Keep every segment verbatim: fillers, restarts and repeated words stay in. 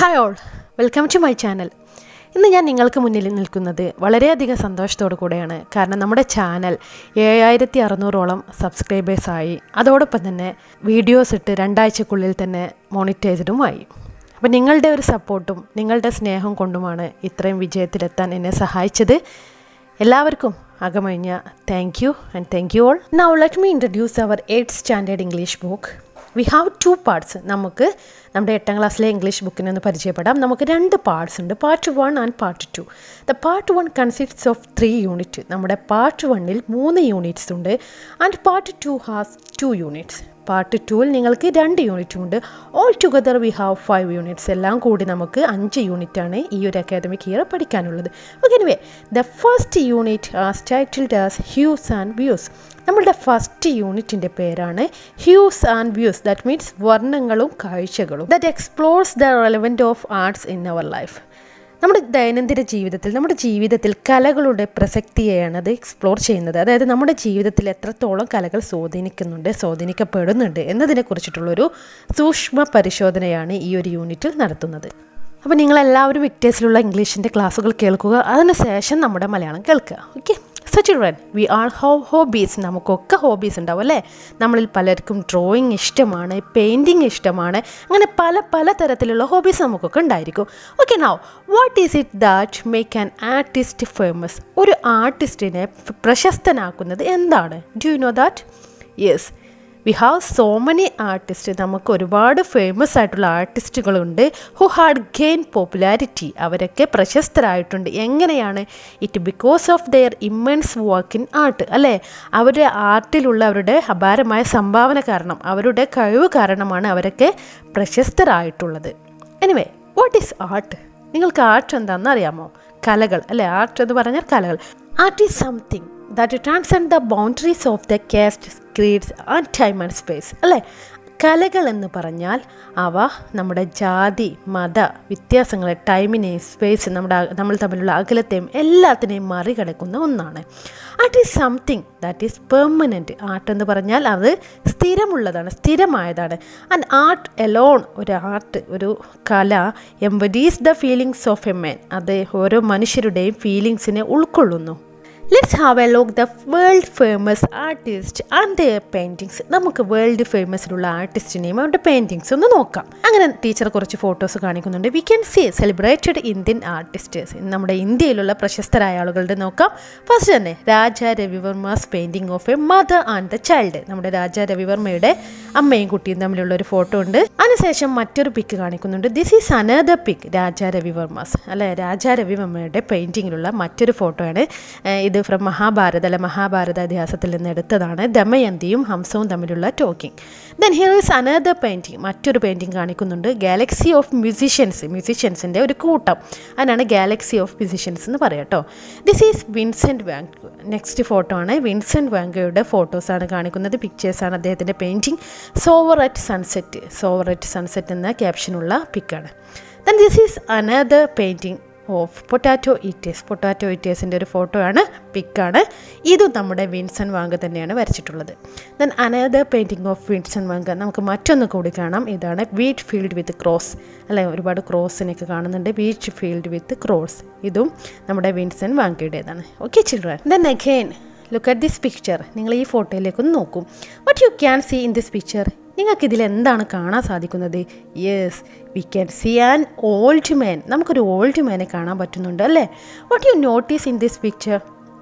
Hi all, welcome to my channel. ഇന്ന് ഞാൻ നിങ്ങൾക്ക് മുന്നിൽ നിൽക്കുന്നത് വളരെയധികം സന്തോഷത്തോടു കൂടെയാണ്. കാരണം നമ്മുടെ ചാനൽ ഏഴായിരത്തി അറുന്നൂറോളം സബ്സ്ക്രൈബേഴ്സായി. അതോടൊപ്പം തന്നെ വീഡിയോസ് ഇട്ട് രണ്ടാഴ്ചക്കുള്ളിൽ തന്നെ മോണിറ്റൈസ്ഡുമായി. അപ്പോൾ നിങ്ങളുടെ ഒരു സപ്പോർട്ടും നിങ്ങളുടെ സ്നേഹം കൊണ്ടുമാണ് ഇത്രയും വിജയത്തിലെത്താൻ എന്നെ സഹായിച്ചത്. എല്ലാവർക്കും അകമഴിഞ്ഞ thank you and thank you all. Now let me introduce our eighth standard English book. We have two parts. നമുക്ക് നമ്മുടെ എട്ടാം ക്ലാസ്സിലെ ഇംഗ്ലീഷ് ബുക്കിനെ ഒന്ന് പരിചയപ്പെടാം. നമുക്ക് രണ്ട് പാർട്സ് ഉണ്ട്, part one and part two. The part one consists of three unit. നമ്മുടെ പാർട്ട് വണ്ണിൽ മൂന്ന് യൂണിറ്റ്സ് ഉണ്ട്. And part two has two units. Part ടുവിൽ നിങ്ങൾക്ക് രണ്ട് യൂണിറ്റും ഉണ്ട്. All together we have five units. എല്ലാം കൂടി നമുക്ക് അഞ്ച് യൂണിറ്റാണ് ഈ ഒരു അക്കാദമിക് ഇയർ പഠിക്കാനുള്ളത്. Okay, anyway the first unit as titled as hues and views. നമ്മളുടെ ഫസ്റ്റ് യൂണിറ്റിൻ്റെ പേരാണ് hues and views. That means വർണ്ണങ്ങളും കാഴ്ചകളും. That explores the relevant of arts in our life. നമ്മുടെ ദൈനംദിന ജീവിതത്തിൽ നമ്മുടെ ജീവിതത്തിൽ കലകളുടെ പ്രസക്തിയെയാണ് അത് എക്സ്പ്ലോർ ചെയ്യുന്നത്. അതായത് നമ്മുടെ ജീവിതത്തിൽ എത്രത്തോളം കലകൾ സ്വാധീനിക്കുന്നുണ്ട്, സ്വാധീനിക്കപ്പെടുന്നുണ്ട് എന്നതിനെക്കുറിച്ചിട്ടുള്ളൊരു സൂക്ഷ്മ പരിശോധനയാണ് ഈ ഒരു യൂണിറ്റിൽ നടത്തുന്നത്. അപ്പോൾ നിങ്ങളെല്ലാവരും വിക്ടേഴ്സിലുള്ള ഇംഗ്ലീഷിൻ്റെ ക്ലാസ്സുകൾ കേൾക്കുക, അതിനുശേഷം നമ്മുടെ മലയാളം കേൾക്കുക. Okay, so children, we all have hobbies. നമുക്കൊക്കെ ഹോബീസ് ഉണ്ടാവും അല്ലേ? നമ്മളിൽ പലർക്കും ഡ്രോയിങ് ഇഷ്ടമാണ്, പെയിൻറ്റിങ് ഇഷ്ടമാണ്, അങ്ങനെ പല പല തരത്തിലുള്ള ഹോബീസ് നമുക്കൊക്കെ ഉണ്ടായിരിക്കും. Okay, now what is it that make an artist famous? ഒരു ആർട്ടിസ്റ്റിനെ പ്രശസ്തനാക്കുന്നത് എന്താണ്? Do you know that? Yes, we have so many artist. നമുക്ക് ഒരുപാട് ഫേമസ് ആയിട്ടുള്ള ആർട്ടിസ്റ്റുകളുണ്ട് ഹു ഹാഡ് ഗെയിൻ പോപ്പുലാരിറ്റി. അവരൊക്കെ പ്രശസ്തരായിട്ടുണ്ട്. എങ്ങനെയാണ്? It because of their immense work in art. അല്ലേ? അവരുടെ ആർട്ടിലുള്ള അവരുടെ അപാരമായ സംഭാവന കാരണം, അവരുടെ കഴിവ് കാരണമാണ് അവരൊക്കെ പ്രശസ്തരായിട്ടുള്ളത്. Anyway, what is art? നിങ്ങൾക്ക് ആർട്ട് എന്താണെന്ന് അറിയാമോ? കലകൾ അല്ലേ? ആർട്ട് എന്ന് പറഞ്ഞാൽ കലകൾ. Art is something that transcend the boundaries of the caste, creeds and time and space. അല്ലേ? കലകൾ എന്ന് പറഞ്ഞാൽ അവ നമ്മുടെ ജാതി മത വ്യത്യാസങ്ങളെ, ടൈമിനെയും സ്പേസ്, നമ്മുടെ നമ്മൾ തമ്മിലുള്ള അകലത്തെയും എല്ലാത്തിനെയും മറികടക്കുന്ന ഒന്നാണ്. Art is something that is permanent. Art എന്ന് പറഞ്ഞാൽ അത് സ്ഥിരമുള്ളതാണ്, സ്ഥിരമായതാണ്. ആൻഡ് ആർട്ട് എലോൺ, ഒരു ആർട്ട്, ഒരു കല embodies the feelings of a man. അത് ഓരോ മനുഷ്യരുടെയും ഫീലിങ്സിനെ ഉൾക്കൊള്ളുന്നു. Let's have a look the world famous artist and their paintings. നമുക്ക് വേൾഡ് ഫേമസിലുള്ള ആർട്ടിസ്റ്റിനെയും അവരുടെ പെയിൻറ്റിങ്സ് ഒന്ന് നോക്കാം. അങ്ങനെ ടീച്ചർ കുറച്ച് ഫോട്ടോസ് കാണിക്കുന്നുണ്ട്. We can see celebrated Indian artists. നമ്മുടെ ഇന്ത്യയിലുള്ള പ്രശസ്തരായ ആളുകളുടെ നോക്കാം. ഫസ്റ്റ് തന്നെ Raja Ravi Varma's painting of a mother and the child. നമ്മുടെ രാജാ രവിവർമ്മയുടെ അമ്മയും കുട്ടിയും തമ്മിലുള്ള ഒരു ഫോട്ടോ ഉണ്ട്. അതിനുശേഷം മറ്റൊരു പിക്ക് കാണിക്കുന്നുണ്ട്. This is another pic Raja Ravi Varma's. അല്ലെ, രാജാ രവിവർമ്മയുടെ പെയിൻറ്റിങ്ങിലുള്ള മറ്റൊരു ഫോട്ടോയാണ് ഇത്. ഫ്രം മഹാഭാരത അല്ലെ മഹാഭാരത ഇതിഹാസത്തിൽ നിന്ന് എടുത്തതാണ്. ദമയന്തിയും ഹംസവും തമ്മിലുള്ള talking. Then here is another painting. മറ്റൊരു പെയിൻറ്റിങ് കാണിക്കുന്നുണ്ട്. Galaxy of musicians. മ്യൂസിഷ്യൻസിൻ്റെ ഒരു കൂട്ടം, അതിനാണ് ഗാലക്സി ഓഫ് മ്യൂസിഷ്യൻസ് എന്ന് പറയാം കേട്ടോ. This is Vincent van Gogh. Next photo ആണ് വിൻസെൻറ്റ് വാൻ ഗോയുടെ ഫോട്ടോസാണ് കാണിക്കുന്നത്. പിക്ചേഴ്സാണ് അദ്ദേഹത്തിൻ്റെ painting. Sower at sunset. Sower at sunset എന്ന ക്യാപ്ഷനുള്ള പിക്കാണ്. Then this is another painting of potato eaters. Potato ഈറ്റേഴ്സിൻ്റെ ഒരു ഫോട്ടോ ആണ്, പിക്കാണ്. ഇതും നമ്മുടെ വിൻസെൻ്റ് വാങ്ക തന്നെയാണ് വരച്ചിട്ടുള്ളത്. Then another painting of Vincent van Gogh. നമുക്ക് മറ്റൊന്ന് കൂടി കാണാം. ഇതാണ് വീറ്റ് ഫീൽഡ് വിത്ത് ക്രോസ്. അല്ലെ, ഒരുപാട് ക്രോസിനൊക്കെ കാണുന്നുണ്ട്. Wheat field with cross. ഇതും നമ്മുടെ വിൻസെൻ്റ് വാങ്കയുടേതാണ്. Okay children, then again look at this picture. നിങ്ങൾ ഈ ഫോട്ടോയിലേക്കൊന്ന് നോക്കൂ. What you can see in this picture? നിങ്ങൾക്കിതിൽ എന്താണ് കാണാൻ സാധിക്കുന്നത്? Yes, we can see an old man. നമുക്കൊരു ഓൾഡ് മാനെ കാണാൻ പറ്റുന്നുണ്ട് അല്ലേ? What you notice in this picture?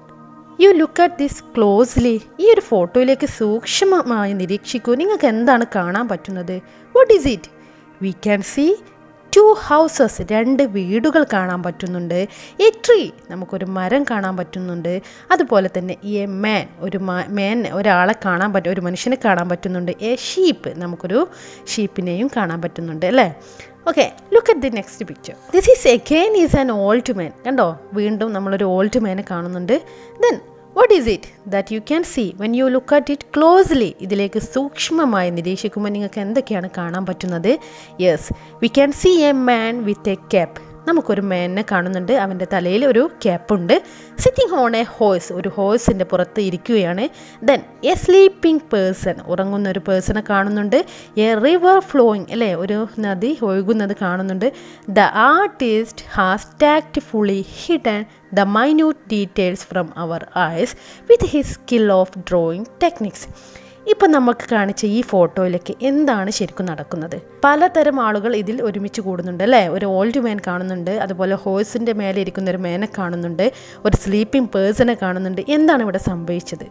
You look at this closely. ഈ ഒരു ഫോട്ടോയിലേക്ക് സൂക്ഷ്മമായി നിരീക്ഷിക്കൂ. നിങ്ങൾക്ക് എന്താണ് കാണാൻ പറ്റുന്നത്? What is it? We can see two houses. രണ്ട് വീടുകൾ കാണാൻ പറ്റുന്നുണ്ട്. എ ട്രീ, നമുക്കൊരു മരം കാണാൻ പറ്റുന്നുണ്ട്. അതുപോലെ തന്നെ എ മാൻ, ഒരു മാൻ, ഒരാളെ കാണാൻ പറ്റും, ഒരു മനുഷ്യനെ കാണാൻ പറ്റുന്നുണ്ട്. എ ഷീപ്പ്, നമുക്കൊരു ഷീപ്പിനെയും കാണാൻ പറ്റുന്നുണ്ട് അല്ലേ? Okay, look at the next picture. This is again is an old man. കണ്ടോ, വീണ്ടും നമ്മളൊരു ഓൾഡ് മാനെ കാണുന്നുണ്ട്. Then what is it that you can see when you look at it closely? ഇതിലേക്ക് സൂക്ഷ്മമായി നിരീക്ഷിക്കുമ്പോൾ നിങ്ങൾക്ക് എന്തൊക്കെയാണ് കാണാൻ പറ്റുന്നത്? Yes, we can see a man with a cap. നമുക്കൊരു മേനെ കാണുന്നുണ്ട്. അവൻ്റെ തലയിൽ ഒരു ക്യാപ്പുണ്ട്. സിറ്റിംഗ് ഓൺ എ ഹോഴ്സ്, ഒരു ഹോഴ്സിൻ്റെ പുറത്ത് ഇരിക്കുകയാണ്. ദെൻ എ സ്ലീപ്പിംഗ് പേഴ്സൺ, ഉറങ്ങുന്ന ഒരു പേഴ്സണെ കാണുന്നുണ്ട്. എ റിവർ ഫ്ലോയിങ്, അല്ലേ, ഒരു നദി ഒഴുകുന്നത് കാണുന്നുണ്ട്. The artist has tactfully hidden the minute details from our eyes with his skill of drawing techniques. ഇപ്പം നമുക്ക് കാണിച്ച ഈ ഫോട്ടോയിലേക്ക് എന്താണ് ശരിക്കും നടക്കുന്നത്? പലതരം ആളുകൾ ഇതിൽ ഒരുമിച്ച് കൂടുന്നുണ്ട്, അല്ലേ? ഒരു ഓൾഡ് മാൻ കാണുന്നുണ്ട്, അതുപോലെ ഹോഴ്സിൻ്റെ മേലെ ഇരിക്കുന്ന ഒരു മേനെ കാണുന്നുണ്ട്, ഒരു സ്ലീപ്പിംഗ് പേഴ്സണെ കാണുന്നുണ്ട്. എന്താണ് ഇവിടെ സംഭവിച്ചത്?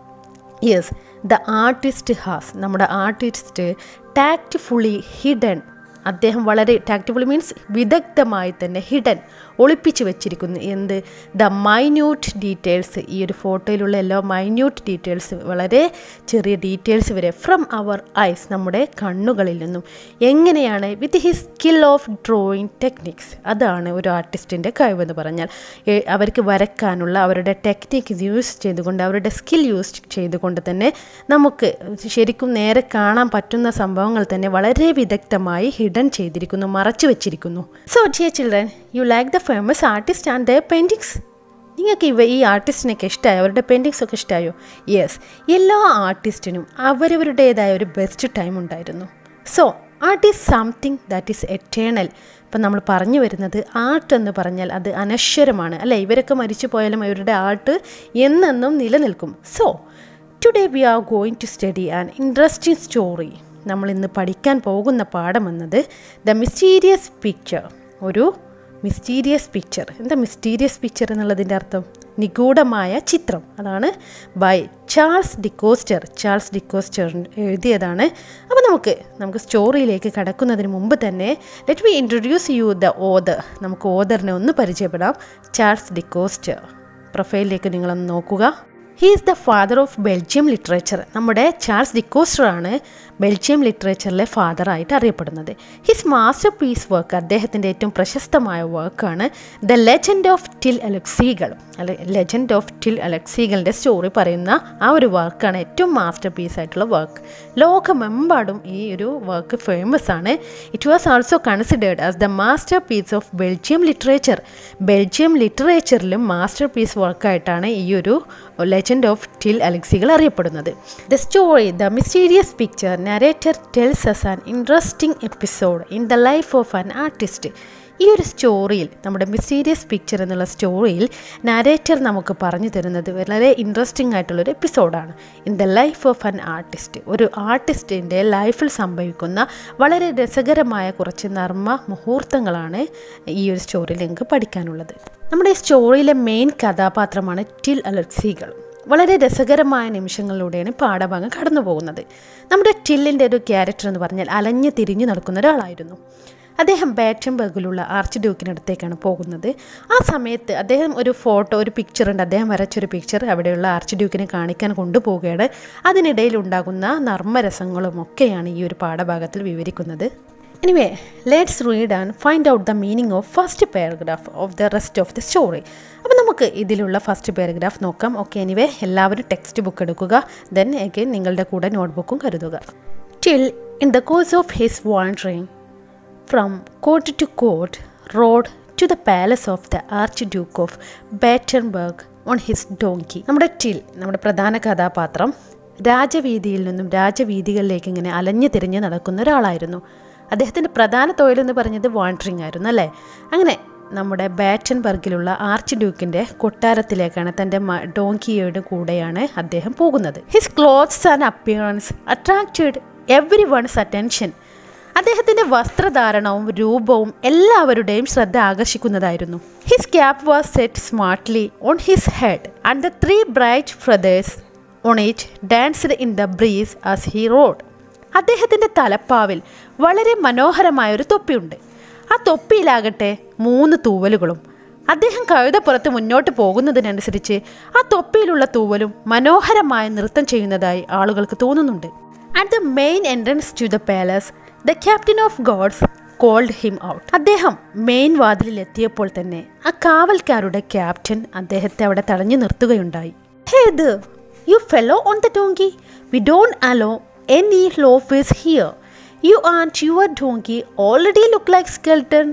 യെസ്, ദ ആർട്ടിസ്റ്റ് ഹാസ്, നമ്മുടെ ആർട്ടിസ്റ്റ് ടാക്റ്റ്ഫുള്ളി ഹിഡൻ, അദ്ദേഹം വളരെ ടാക്റ്റ്ഫുള്ളി മീൻസ് വിദഗ്ധമായി തന്നെ ഹിഡൻ, ഒളിപ്പിച്ച് വെച്ചിരിക്കുന്നു. എന്ത്? ദ മൈന്യൂട്ട് ഡീറ്റെയിൽസ്, ഈ ഒരു ഫോട്ടോയിലുള്ള എല്ലാ മൈന്യൂട്ട് ഡീറ്റെയിൽസ്, വളരെ ചെറിയ ഡീറ്റെയിൽസ് വരെ ഫ്രം അവർ ഐസ്, നമ്മുടെ കണ്ണുകളിൽ നിന്നും. എങ്ങനെയാണ്? With his skill of drawing techniques. അതാണ് ഒരു ആർട്ടിസ്റ്റിൻ്റെ കഴിവെന്ന് പറഞ്ഞാൽ. അവർക്ക് വരയ്ക്കാനുള്ള അവരുടെ ടെക്നിക്ക് യൂസ് ചെയ്തുകൊണ്ട്, അവരുടെ സ്കിൽ യൂസ് ചെയ്തുകൊണ്ട് തന്നെ നമുക്ക് ശരിക്കും നേരെ കാണാൻ പറ്റുന്ന സംഭവങ്ങൾ തന്നെ വളരെ വിദഗ്ധമായി ഹിഡൻ ചെയ്തിരിക്കുന്നു, മറച്ചു വെച്ചിരിക്കുന്നു. So dear children, you like the famous artist and their paintings? നിങ്ങൾക്ക് ഇവ ഈ ആർട്ടിസ്റ്റിനൊക്കെ ഇഷ്ടമായോ? അവരുടെ പെയിൻറ്റിങ്സ് ഒക്കെ ഇഷ്ടമായോ? യെസ്, എല്ലാ ആർട്ടിസ്റ്റിനും അവരവരുടേതായ ഒരു ബെസ്റ്റ് ടൈം ഉണ്ടായിരുന്നു. So art is something that is eternal. ഇപ്പം നമ്മൾ പറഞ്ഞു വരുന്നത് ആർട്ട് എന്ന് പറഞ്ഞാൽ അത് അനശ്വരമാണ്, അല്ലേ? ഇവരൊക്കെ മരിച്ചു പോയാലും അവരുടെ ആർട്ട് എന്നെന്നും നിലനിൽക്കും. So today we are going to study an interesting story. നമ്മൾ ഇന്ന് പഠിക്കാൻ പോകുന്ന പാഠം എന്നത് ദ മിസ്റ്റീരിയസ് പിക്ചർ. ഒരു മിസ്റ്റീരിയസ് പിക്ചർ. എന്താ മിസ്റ്റീരിയസ് പിക്ചർ എന്നുള്ളതിൻ്റെ അർത്ഥം? നിഗൂഢമായ ചിത്രം. അതാണ് by Charles De Coster. Charles De Coster എഴുതിയതാണ്. അപ്പോൾ നമുക്ക് നമുക്ക് സ്റ്റോറിയിലേക്ക് കടക്കുന്നതിന് മുമ്പ് തന്നെ let me introduce you the author. നമുക്ക് ഓദറിനെ ഒന്ന് പരിചയപ്പെടാം. Charles De Coster. പ്രൊഫൈലിലേക്ക് നിങ്ങളൊന്ന് നോക്കുക. He is the father of Belgium literature. നമ്മുടെ ചാൾസ് ഡിക്കോസ്റ്റർ ആണ് ബെൽജിയം ലിറ്ററേച്ചറിലെ ഫാദറായിട്ട് അറിയപ്പെടുന്നത്. ഹിസ് മാസ്റ്റർ പീസ് വർക്ക്, അദ്ദേഹത്തിൻ്റെ ഏറ്റവും പ്രശസ്തമായ വർക്കാണ് the legend of Till Eulenspiegel. അല്ലെ, ലെജൻഡ് ഓഫ് ടിൽ അലക്സീഗളിൻ്റെ സ്റ്റോറി പറയുന്ന ആ ഒരു വർക്കാണ് ഏറ്റവും മാസ്റ്റർ പീസ് ആയിട്ടുള്ള വർക്ക്. ലോകമെമ്പാടും ഈ ഒരു വർക്ക് ഫേമസ് ആണ്. It was also considered as the masterpiece of Belgium literature. Belgium ലിറ്ററേച്ചറിലും മാസ്റ്റർ പീസ് വർക്കായിട്ടാണ് ഈ ഒരു ലെജൻഡ് ഓഫ് ടിൽ അലക്സീഗൾ അറിയപ്പെടുന്നത്. The story the mysterious picture narrator tells us an interesting episode in the life of an artist. ഈ ഒരു സ്റ്റോറിയിൽ, നമ്മുടെ mysterious picture എന്നുള്ള സ്റ്റോറിയിൽ നാരേറ്റർ നമുക്ക് പറഞ്ഞു തരുന്നത് വളരെ ഇൻട്രസ്റ്റിംഗ് ആയിട്ടുള്ളൊരു എപ്പിസോഡാണ്. In the life of an artist. ഒരു ആർട്ടിസ്റ്റിൻ്റെ ലൈഫിൽ സംഭവിക്കുന്ന വളരെ രസകരമായ കുറച്ച് നർമ്മ മുഹൂർത്തങ്ങളാണ് ഈ ഒരു സ്റ്റോറിയിൽ നിങ്ങൾക്ക് പഠിക്കാനുള്ളത്. നമ്മുടെ ഈ സ്റ്റോറിയിലെ മെയിൻ കഥാപാത്രമാണ് ടിൽ അലക്സീഗൾ. വളരെ രസകരമായ നിമിഷങ്ങളിലൂടെയാണ് പാഠഭാഗം കടന്നു പോകുന്നത്. നമ്മുടെ ടില്ലിൻ്റെ ഒരു ക്യാരക്ടർ എന്ന് പറഞ്ഞാൽ അലഞ്ഞു തിരിഞ്ഞു നടക്കുന്ന ഒരാളായിരുന്നു. അദ്ദേഹം ബാറ്റൻബർഗിലുള്ള ആർച്ച് ഡ്യൂക്കിനടുത്തേക്കാണ് പോകുന്നത്. ആ സമയത്ത് അദ്ദേഹം ഒരു ഫോട്ടോ, ഒരു പിക്ചറുണ്ട്, അദ്ദേഹം വരച്ചൊരു പിക്ചർ അവിടെയുള്ള ആർച്ച് ഡ്യൂക്കിനെ കാണിക്കാൻ കൊണ്ടുപോവുകയാണ്. അതിനിടയിൽ ഉണ്ടാകുന്ന നർമ്മരസങ്ങളും ഒക്കെയാണ് ഈ ഒരു പാഠഭാഗത്തിൽ വിവരിക്കുന്നത്. Anyway, let's read and find out the meaning of first paragraph of the rest of the story. അപ്പോൾ നമുക്ക് ഇതിലുള്ള ഫസ്റ്റ് പാരഗ്രാഫ് നോക്കാം. ഓക്കെ, എനിവേ എല്ലാവരും ടെക്സ്റ്റ് ബുക്ക് എടുക്കുക. ദെൻ അഗൈൻ നിങ്ങളുടെ കൂടെ നോട്ട്ബുക്കും കരുതുക. Till in the course of his wandering from court to court rode to the palace of the archduke of Battenberg on his donkey. നമ്മുടെ Till, നമ്മുടെ പ്രധാന കഥാപാത്രം, രാജവീതിയിൽ നിന്നും രാജവീതികളിലേക്ക് ഇങ്ങനെ അലഞ്ഞു തിരിഞ്ഞ് നടക്കുന്ന ഒരാളായിരുന്നു. അദ്ദേഹത്തിൻ്റെ പ്രധാന തൊഴിലെന്ന് പറഞ്ഞത് വാണ്ടറിങ് ആയിരുന്നു, അല്ലേ? അങ്ങനെ നമ്മുടെ ബാറ്റൻബർഗിലുള്ള ആർച്ച് ഡ്യൂക്കിൻ്റെ കൊട്ടാരത്തിലേക്കാണ്, തൻ്റെ ഡോങ്കിയുടെ കൂടെയാണ് അദ്ദേഹം പോകുന്നത്. His clothes and appearance attracted everyone's attention. അദ്ദേഹത്തിൻ്റെ വസ്ത്രധാരണവും രൂപവും എല്ലാവരുടെയും ശ്രദ്ധ ആകർഷിക്കുന്നതായിരുന്നു. His cap was set smartly on his head and the three bright feathers on it danced in the breeze as he rode. അദ്ദേഹത്തിൻ്റെ തലപ്പാവിൽ വളരെ മനോഹരമായൊരു തൊപ്പിയുണ്ട്. ആ തൊപ്പിയിലാകട്ടെ മൂന്ന് തൂവലുകളും. അദ്ദേഹം കഴുതപ്പുറത്ത് മുന്നോട്ട് പോകുന്നതിനനുസരിച്ച് ആ തൊപ്പിയിലുള്ള തൂവലും മനോഹരമായ നൃത്തം ചെയ്യുന്നതായി ആളുകൾക്ക് തോന്നുന്നുണ്ട്. At the main entrance to the palace the captain of guards called him out. അദ്ദേഹം മെയിൻ വാതിലിൽ എത്തിയപ്പോൾ തന്നെ ആ കാവൽക്കാരുടെ ക്യാപ്റ്റൻ അദ്ദേഹത്തെ അവിടെ തടഞ്ഞു നിർത്തുകയുണ്ടായി. Hey the you fellow on the donkey, we don't allow any loafers here. You and your donkey already look like skeleton.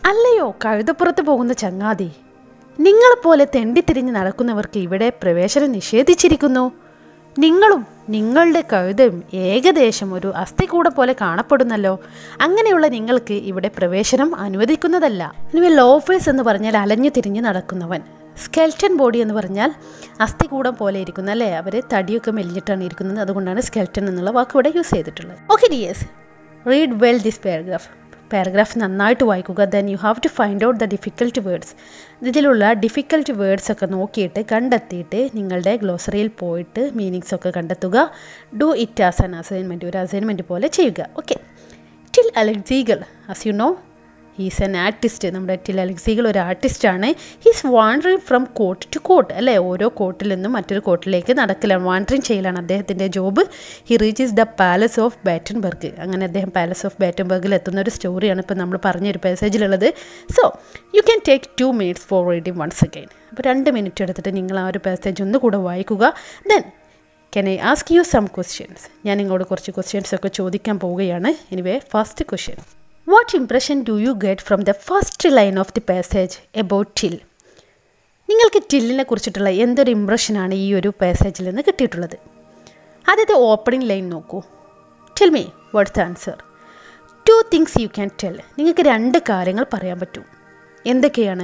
അല്ലയോ കഴുതപ്പുറത്ത് പോകുന്ന ചങ്ങാതി, നിങ്ങളെപ്പോലെ തെണ്ടിത്തിരിഞ്ഞ് നടക്കുന്നവർക്ക് ഇവിടെ പ്രവേശനം നിഷേധിച്ചിരിക്കുന്നു. നിങ്ങളും നിങ്ങളുടെ കഴുതയും ഏകദേശം ഒരു അസ്ഥികൂടം പോലെ കാണപ്പെടുന്നല്ലോ. അങ്ങനെയുള്ള നിങ്ങൾക്ക് ഇവിടെ പ്രവേശനം അനുവദിക്കുന്നതല്ല. ഇനി ലോഫേഴ്സ് എന്ന് പറഞ്ഞാൽ അലഞ്ഞു തിരിഞ്ഞ് നടക്കുന്നവൻ, സ്കെൽറ്റൻ ബോഡി എന്ന് പറഞ്ഞാൽ അസ്ഥികൂടം പോലെ ഇരിക്കുന്ന അല്ലേ, അവർ തടിയൊക്കെ മെലിഞ്ഞിട്ടാണ് ഇരിക്കുന്നത്, അതുകൊണ്ടാണ് സ്കെൽറ്റൻ എന്നുള്ള വാക്ക് ഇവിടെ യൂസ് ചെയ്തിട്ടുള്ളത്. Okay dears, read well this paragraph. Paragraph നന്നായിട്ട് വായിക്കുക. Then you have to find out the difficult words. ഇതിലുള്ള ഡിഫിക്കൽട്ട് വേർഡ്സ് ഒക്കെ നോക്കിയിട്ട് കണ്ടെത്തിയിട്ട് നിങ്ങളുടെ ഗ്ലോസറിയിൽ പോയിട്ട് മീനിങ്സ് ഒക്കെ കണ്ടെത്തുക. Do it as an assignment, ഒരു അസൈൻമെൻറ്റ് പോലെ ചെയ്യുക. Okay. Till Eulenspiegel, as you know, he's an artist. നമ്മുടെ ടിൽ അലക്സീഗൽ ഒരു ആർട്ടിസ്റ്റാണ്. He's wandering from court to court അല്ലേ, ഓരോ കോട്ടിൽ നിന്നും മറ്റൊരു കോട്ടിലേക്ക് നടക്കലാണ്, വാണ്ടറിങ് ചെയ്യലാണ് അദ്ദേഹത്തിൻ്റെ job. He reaches the palace of Battenberg. അങ്ങനെ അദ്ദേഹം പാലസ് ഓഫ് ബാറ്റൻബർഗിൽ എത്തുന്ന ഒരു സ്റ്റോറിയാണ് ഇപ്പോൾ നമ്മൾ പറഞ്ഞൊരു പാസേജിലുള്ളത്. So you can take two minutes for reading once again. അപ്പോൾ രണ്ട് മിനിറ്റ് എടുത്തിട്ട് നിങ്ങൾ ആ ഒരു പാസേജ് ഒന്നുകൂടെ വായിക്കുക. Then can I ask you some questions. ഞാൻ നിങ്ങളോട് കുറച്ച് ക്വസ്റ്റ്യൻസ് ഒക്കെ ചോദിക്കാൻ പോവുകയാണ്. Anyway, first question, what impression do you get from the first line of the passage about till? നിങ്ങൾക്ക് ടില്ലിനെ കുറിച്ചിട്ടുള്ള എന്തൊരു ഇംപ്രഷനാണ് ഈ ഒരു പാസേജിൽ നിന്ന് കിട്ടിയിട്ടുള്ളത്? ആദ്യത്തെ ഓപ്പണിംഗ് ലൈൻ നോക്കൂ. Tell me what's the answer. Two things you can tell. നിങ്ങൾക്ക് രണ്ട് കാര്യങ്ങൾ പറയാൻ പറ്റും. എന്തൊക്കെയാണ്?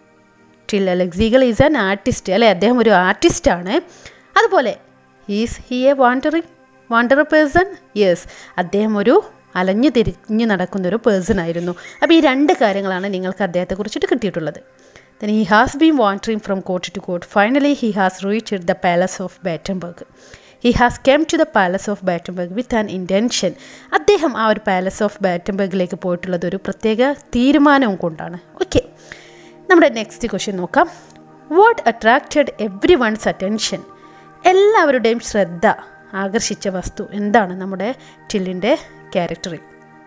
ടിൽ അലക്സീഗൽ ഈസ് ആൻ ആർട്ടിസ്റ്റ് അല്ലേ, അദ്ദേഹം ഒരു ആർട്ടിസ്റ്റാണ്. അതുപോലെ is he a wandering wander person? Yes, അദ്ദേഹം ഒരു അലഞ്ഞു തിരിഞ്ഞ് നടക്കുന്നൊരു പേഴ്സൺ ആയിരുന്നു. അപ്പോൾ ഈ രണ്ട് കാര്യങ്ങളാണ് നിങ്ങൾക്ക് അദ്ദേഹത്തെക്കുറിച്ചിട്ട് കിട്ടിയിട്ടുള്ളത്. Then he has been wandering from court to court. Finally he has reached the palace of Battenberg. He has came to the palace of Battenberg with an intention. അദ്ദേഹം ആ ഒരു പാലസ് ഓഫ് ബാറ്റൻബർഗിലേക്ക് പോയിട്ടുള്ളത് ഒരു പ്രത്യേക തീരുമാനവും കൊണ്ടാണ്. ഓക്കെ, നമ്മുടെ next question നോക്കാം. What attracted everyone's attention? എല്ലാവരുടെയും ശ്രദ്ധ ആകർഷിച്ച വസ്തു എന്താണ് നമ്മുടെ ടില്ലിൻ്റെ ക്യാരക്ടറിൽ?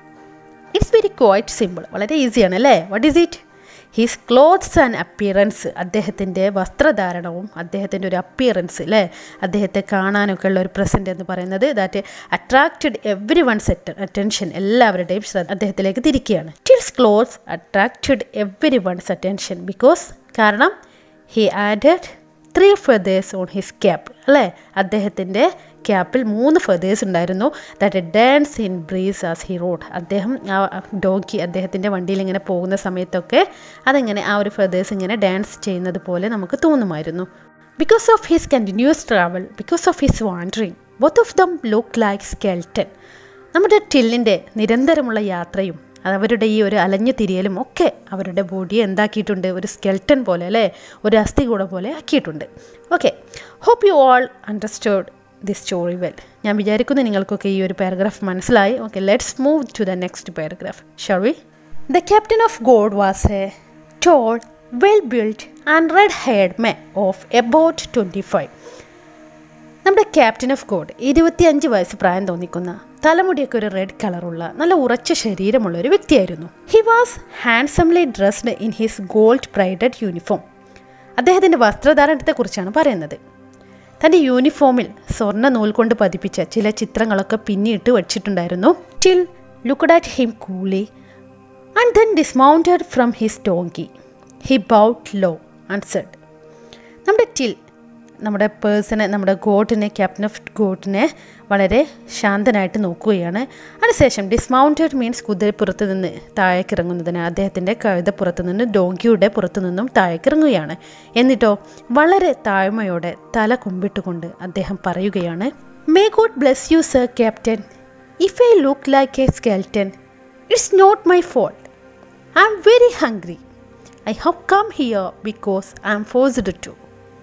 ഇറ്റ്സ് വെരി ക്വൈറ്റ് സിമ്പിൾ, വളരെ ഈസിയാണ് അല്ലേ. What is it? His clothes and appearance. അദ്ദേഹത്തിൻ്റെ വസ്ത്രധാരണവും അദ്ദേഹത്തിൻ്റെ ഒരു അപ്പിയറൻസ് അല്ലേ, അദ്ദേഹത്തെ കാണാനൊക്കെ ഉള്ള ഒരു പ്രസൻറ്റ് എന്ന് പറയുന്നത് that attracted everyone's attention. എല്ലാവരുടെയും ശ്രദ്ധ അദ്ദേഹത്തിലേക്ക് തിരിക്കുകയാണ്. Till's clothes attracted everyone's attention because, കാരണം he added three feathers on his cap അല്ലേ, അദ്ദേഹത്തിൻ്റെ ക്യാപ്പിൽ മൂന്ന് ഫെതേഴ്സ് ഉണ്ടായിരുന്നു. That dance in breeze as he rode. അദ്ദേഹം ആ ഡോങ്കി അദ്ദേഹത്തിൻ്റെ വണ്ടിയിൽ ഇങ്ങനെ പോകുന്ന സമയത്തൊക്കെ അതിങ്ങനെ ആ ഒരു ഫെതേഴ്സ് ഇങ്ങനെ ഡാൻസ് ചെയ്യുന്നത് പോലെ നമുക്ക് തോന്നുമായിരുന്നു. Because of his continuous travel, because of his wandering, both of them look like skeleton. നമ്മുടെ ടില്ലിൻ്റെ നിരന്തരമുള്ള യാത്രയും അവരുടെ ഈ ഒരു അലഞ്ഞു തിരിയലും ഒക്കെ അവരുടെ ബോഡിയെ എന്താക്കിയിട്ടുണ്ട്, ഒരു സ്കെൽറ്റൻ പോലെ അല്ലേ, ഒരു അസ്ഥികൂടം പോലെ ആക്കിയിട്ടുണ്ട്. Okay, hope you all understood this story well. ഞാൻ വിചാരിക്കുന്നു നിങ്ങൾക്കൊക്കെ ഈ ഒരു പാരഗ്രാഫ് മനസ്സിലായി. Okay, let's move to the next paragraph. Shall we? The captain of guard was a tall, well build and red haired man of about twenty five. നമ്മുടെ captain of guard ഇരുപത്തിയഞ്ച് വയസ്സ് പ്രായം തോന്നിക്കുന്ന, തലമുടിയൊക്കെ ഒരു റെഡ് കളറുള്ള നല്ല ഉറച്ച ശരീരമുള്ള ഒരു വ്യക്തിയായിരുന്നു. He was handsomely dressed in his gold braided uniform. അദ്ദേഹത്തിൻ്റെ വസ്ത്രധാരണത്തെക്കുറിച്ചാണ് പറയുന്നത്. തൻ്റെ യൂണിഫോമിൽ സ്വർണ്ണ നൂൽ കൊണ്ട് പതിപ്പിച്ച ചില ചിത്രങ്ങളൊക്കെ പിന്നിട്ട് വച്ചിട്ടുണ്ടായിരുന്നു. Till looked at him coolly and then dismounted from his donkey. He bowed low and said. നമ്മുടെ ടിൽ നമ്മുടെ പേഴ്സണെ, നമ്മുടെ ഗോഡിനെ, ക്യാപ്റ്റൻ ഓഫ് ഗോഡിനെ വളരെ ശാന്തനായിട്ട് നോക്കുകയാണ്. അതിനുശേഷം ഡിസ്മൗണ്ടഡ് മീൻസ് കുതിരപ്പുറത്ത് നിന്ന് താഴേക്കിറങ്ങുന്നതിന് അദ്ദേഹത്തിൻ്റെ കഴുതപ്പുറത്ത് നിന്ന് ഡോങ്കിയുടെ പുറത്തു നിന്നും താഴേക്കിറങ്ങുകയാണ്. എന്നിട്ടോ വളരെ താഴ്മയോടെ തല കുമ്പിട്ടുകൊണ്ട് അദ്ദേഹം പറയുകയാണ്, may God bless you sir captain. If I look like a skeleton, it's not my fault. I am very hungry. I have come here because I am forced to.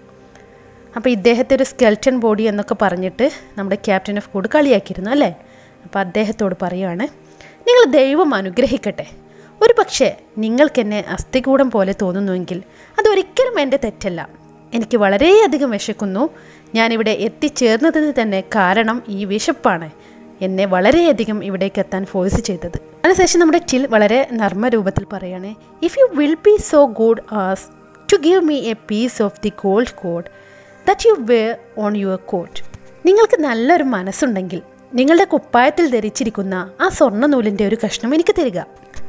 അപ്പോൾ ഇദ്ദേഹത്തെ ഒരു സ്കെൽറ്റൻ ബോഡി എന്നൊക്കെ പറഞ്ഞിട്ട് നമ്മുടെ captain of God കളിയാക്കിയിരുന്നു അല്ലേ. അപ്പോൾ അദ്ദേഹത്തോട് പറയുകയാണ്, നിങ്ങൾ ദൈവം അനുഗ്രഹിക്കട്ടെ. ഒരു പക്ഷേ നിങ്ങൾക്കെന്നെ അസ്ഥികൂടം പോലെ തോന്നുന്നുവെങ്കിൽ അതൊരിക്കലും എൻ്റെ തെറ്റല്ല. എനിക്ക് വളരെയധികം വിശക്കുന്നു. ഞാനിവിടെ എത്തിച്ചേർന്നതിന് തന്നെ കാരണം ഈ വിശപ്പാണ് എന്നെ വളരെയധികം ഇവിടേക്ക് എത്താൻ ഫോഴ്സ് ചെയ്തത്. അതിനുശേഷം നമ്മുടെ ടിൽ വളരെ നർമ്മ രൂപത്തിൽ പറയുകയാണ്, if you will be so good as to give me a piece of the gold coat that you wear on your coat. നിങ്ങൾക്ക് നല്ലൊരു മനസ്സുണ്ടെങ്കിൽ നിങ്ങളുടെ കുപ്പായത്തിൽ ധരിച്ചിരിക്കുന്ന ആ സ്വർണ്ണ നൂലിൻ്റെ ഒരു കഷ്ണം എനിക്ക് തരിക. I will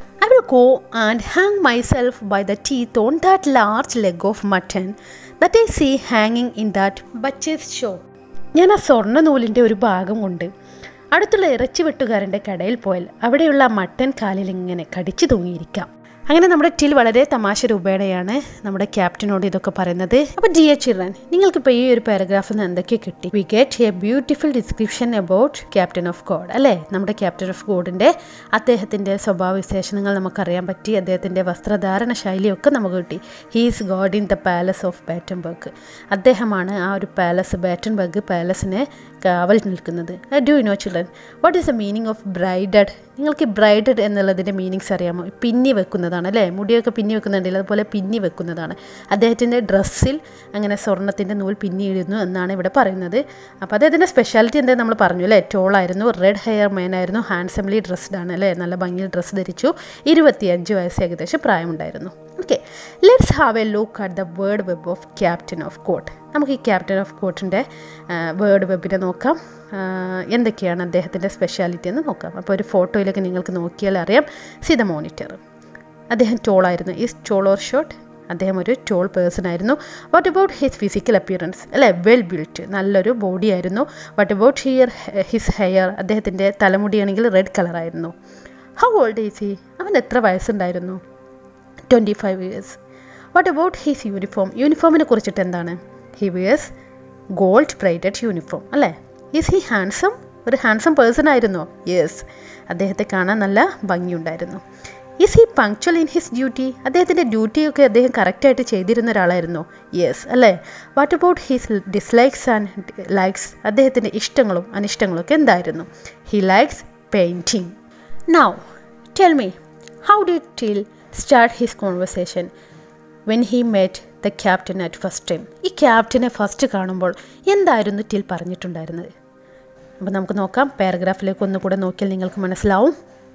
go and hang myself by the teeth on that large leg of mutton that I see hanging in that butcher's shop. ഞാൻ ആ സ്വർണ്ണ നൂലിൻ്റെ ഒരു ഭാഗം കൊണ്ട് അടുത്തുള്ള ഇറച്ചി വെട്ടുകാരൻ്റെ കടയിൽ പോയാൽ അവിടെയുള്ള മട്ടൻ കാലിൽ ഇങ്ങനെ കടിച്ചു തൂങ്ങിയിരിക്കാം. അങ്ങനെ നമ്മുടെ ടിൽ വളരെ തമാശ രൂപേണയാണ് നമ്മുടെ ക്യാപ്റ്റനോട് ഇതൊക്കെ പറയുന്നത്. അപ്പോൾ ഡിയർ ചിൽഡ്രൻ, നിങ്ങൾക്കിപ്പോൾ ഈ ഒരു പാരഗ്രാഫിൽ നിന്ന് എന്തൊക്കെ കിട്ടി? We get a beautiful description about captain of guard, അല്ലേ? നമ്മുടെ ക്യാപ്റ്റൻ ഓഫ് ഗോഡിൻ്റെ അദ്ദേഹത്തിൻ്റെ സ്വഭാവ വിശേഷണങ്ങൾ നമുക്കറിയാൻ പറ്റി. അദ്ദേഹത്തിൻ്റെ വസ്ത്രധാരണ ശൈലിയൊക്കെ നമുക്ക് കിട്ടി. He's guard in the palace of Battenberg. അദ്ദേഹമാണ് ആ ഒരു പാലസ്, ബാറ്റൻബർഗ് പാലസിനെ കാവൽ നിൽക്കുന്നത്. Do you know children what is the meaning of braided? നിങ്ങൾക്ക് ബ്രൈഡഡ് എന്നുള്ളതിൻ്റെ മീനിങ്സ് അറിയാമോ? പിന്നി വെക്കുന്നതാണ്, അല്ലേ? മുടിയൊക്കെ പിന്നി വെക്കുന്നുണ്ടല്ലോ, അതുപോലെ പിന്നി വെക്കുന്നതാണ്. അദ്ദേഹത്തിൻ്റെ ഡ്രസ്സിൽ അങ്ങനെ സ്വർണ്ണത്തിൻ്റെ നൂൽ പിന്നിയിടുന്നു എന്നാണ് ഇവിടെ പറയുന്നത്. അപ്പോൾ അദ്ദേഹത്തിൻ്റെ സ്പെഷ്യാലിറ്റി എന്താ നമ്മൾ പറഞ്ഞു, അല്ലേ? ടോളായിരുന്നു, റെഡ് ഹെയർ മാൻ ആയിരുന്നു, ഹാൻഡ്സംലി ഡ്രസ്ഡ് ആണ്, അല്ലേ? നല്ല ഭംഗിയിൽ ഡ്രസ്സ് ധരിച്ചു, ഇരുപത്തിയഞ്ച് വയസ്സ് ഏകദേശം പ്രായമുണ്ടായിരുന്നു. Okay, let's have a look at the word web of captain of guard. നമുക്ക് ഈ ക്യാപ്റ്റൻ ഓഫ് ഗോഡിൻ്റെ വേർഡ് വെബിനെ നോക്കാം. എന്തൊക്കെയാണ് അദ്ദേഹത്തിൻ്റെ സ്പെഷ്യാലിറ്റി എന്ന് നോക്കാം. അപ്പോൾ ഒരു ഫോട്ടോയിലൊക്കെ നിങ്ങൾക്ക് നോക്കിയാൽ അറിയാം. See the monitor. അദ്ദേഹം ടോളായിരുന്നു. Is tall or short? അദ്ദേഹം ഒരു ടോൾ പേഴ്സൺ ആയിരുന്നു. What about his physical appearance? അല്ലേ, വെൽ ബിൽറ്റ്, നല്ലൊരു ബോഡി ആയിരുന്നു. What about here his hair? അദ്ദേഹത്തിൻ്റെ തലമുടിയാണെങ്കിൽ റെഡ് കളറായിരുന്നു. How old is he? അവൻ എത്ര വയസ്സുണ്ടായിരുന്നു? Twenty five years. What about his uniform? യൂണിഫോമിനെ കുറിച്ചിട്ട് എന്താണ്? He wears gold braided uniform, അല്ലേ? Is he handsome? ഒരു ഹാൻസം പേഴ്സൺ ആയിരുന്നോ? യെസ്, അദ്ദേഹത്തെ കാണാൻ നല്ല ഭംഗിയുണ്ടായിരുന്നു. Is he punctual in his duty? അദ്ദേഹത്തിൻ്റെ ഡ്യൂട്ടിയൊക്കെ അദ്ദേഹം കറക്റ്റായിട്ട് ചെയ്തിരുന്ന ഒരാളായിരുന്നോ? യെസ്, അല്ലേ? What about his dislikes and likes? അദ്ദേഹത്തിൻ്റെ ഇഷ്ടങ്ങളും അനിഷ്ടങ്ങളൊക്കെ എന്തായിരുന്നു? He likes painting. Now tell me, how did Till start his conversation when he met the captain at first time? ഈ ക്യാപ്റ്റനെ ഫസ്റ്റ് കാണുമ്പോൾ എന്തായിരുന്നു ടിൽ പറഞ്ഞിട്ടുണ്ടായിരുന്നത്? അപ്പോൾ നമുക്ക് നോക്കാം. പാരഗ്രാഫിലേക്ക് ഒന്നുകൂടെ നോക്കിയാൽ നിങ്ങൾക്ക് മനസ്സിലാവും.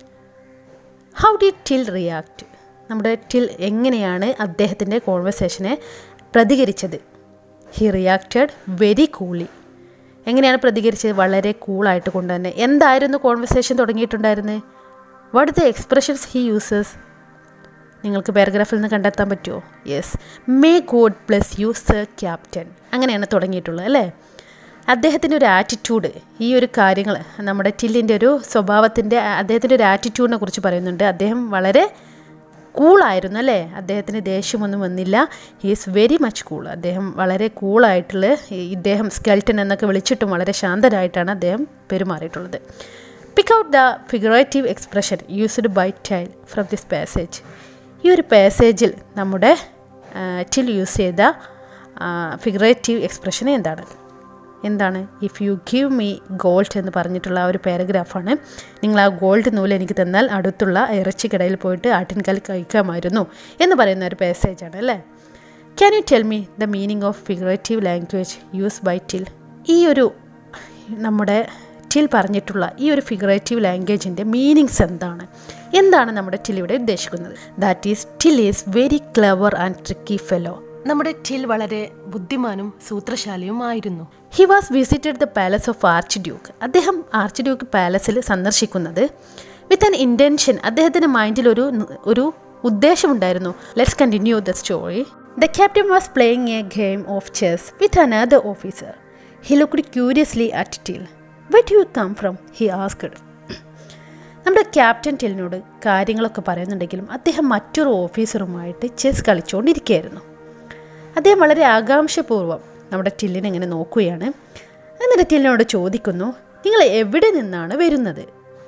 How did Till react? നമ്മുടെ ടിൽ എങ്ങനെയാണ് അദ്ദേഹത്തിൻ്റെ കോൺവെർസേഷനെ പ്രതികരിച്ചത്? He reacted very coolly. എങ്ങനെയാണ് പ്രതികരിച്ചത്? വളരെ കൂളായിട്ട് കൊണ്ട് തന്നെ. എന്തായിരുന്നു കോൺവെർസേഷൻ തുടങ്ങിയിട്ടുണ്ടായിരുന്നത്? What the expressions he uses? നിങ്ങൾക്ക് പാരഗ്രാഫിൽ നിന്ന് കണ്ടെത്താൻ പറ്റുമോ? Yes, may God bless you sir captain. അങ്ങനെയാണ് തുടങ്ങിയിട്ടുള്ളത്, അല്ലേ? അദ്ദേഹത്തിൻ്റെ ഒരു ആറ്റിറ്റ്യൂഡ്, ഈ ഒരു കാര്യങ്ങൾ നമ്മുടെ ടില്ലിൻ്റെ ഒരു സ്വഭാവത്തിൻ്റെ, അദ്ദേഹത്തിൻ്റെ ഒരു ആറ്റിറ്റ്യൂഡിനെ കുറിച്ച് പറയുന്നുണ്ട്. അദ്ദേഹം വളരെ കൂളായിരുന്നു, അല്ലേ? അദ്ദേഹത്തിന് ദേഷ്യമൊന്നും വന്നില്ല. He is very much cool. അദ്ദേഹം വളരെ കൂളായിട്ടുള്ള, ഇദ്ദേഹം സ്കെൽട്ടൻ എന്നൊക്കെ വിളിച്ചിട്ടും വളരെ ശാന്തരായിട്ടാണ് അദ്ദേഹം പെരുമാറിയിട്ടുള്ളത്. Pick out the figurative expression used by Till from this passage. ഈ ഒരു പാസേജിൽ നമ്മുടെ ടിൽ യൂസ് ചെയ്ത ഫിഗറേറ്റീവ് എക്സ്പ്രഷൻ എന്താണ്? എന്താണ്? If you give me gold എന്ന് പറഞ്ഞിട്ടുള്ള ആ ഒരു പാരഗ്രാഫാണ്. നിങ്ങൾ ആ ഗോൾഡ് നൂല് എനിക്ക് തന്നാൽ അടുത്തുള്ള ഇറച്ചി കടയിൽ പോയിട്ട് ആട്ടിൻകാൽ കഴിക്കാമായിരുന്നു എന്ന് പറയുന്ന ഒരു പാസേജാണ്, അല്ലേ? Can you tell me the meaning of figurative language use by Till? ഈ ഒരു നമ്മുടെ ടിൽ പറഞ്ഞിട്ടുള്ള ഈ ഒരു ഫിഗറേറ്റീവ് ലാംഗ്വേജിൻ്റെ മീനിങ്സ് എന്താണ്? എന്താണ് നമ്മുടെ ടിൽ ഇവിടെ ഉദ്ദേശിക്കുന്നത്? That is Till is very clever and tricky fellow. നമ്മുടെ ടിൽ വളരെ ബുദ്ധിമാനും സൂത്രശാലിയുമായിരുന്നു. He was visited the palace of archduke. അദ്ദേഹം ആർച്ച് ഡ്യൂക്ക് പാലസിൽ സന്ദർശിക്കുന്നത് വിത്ത് ആൻ ഇൻറ്റൻഷൻ. അദ്ദേഹത്തിൻ്റെ മൈൻഡിൽ ഒരു ഒരു ഉദ്ദേശമുണ്ടായിരുന്നു. Let's continue the story. The captain was playing a game of chess with another officer. He looked curiously at Till. Where do you come from? He asked. നമ്മുടെ captain ടിലിനോട് കാര്യങ്ങളൊക്കെ പറയുന്നുണ്ടെങ്കിലും അദ്ദേഹം മറ്റൊരു ഓഫീസറുമായിട്ട് ചെസ് കളിച്ചുകൊണ്ടിരിക്കുകയായിരുന്നു. അദ്ദേഹം വളരെ ആകാംക്ഷപൂർവ്വം നമ്മുടെ ടില്ലിനെ ഇങ്ങനെ നോക്കുകയാണ്. എന്നിട്ട് ടില്ലിനോട് ചോദിക്കുന്നു, നിങ്ങൾ എവിടെ നിന്നാണ് വരുന്നത്?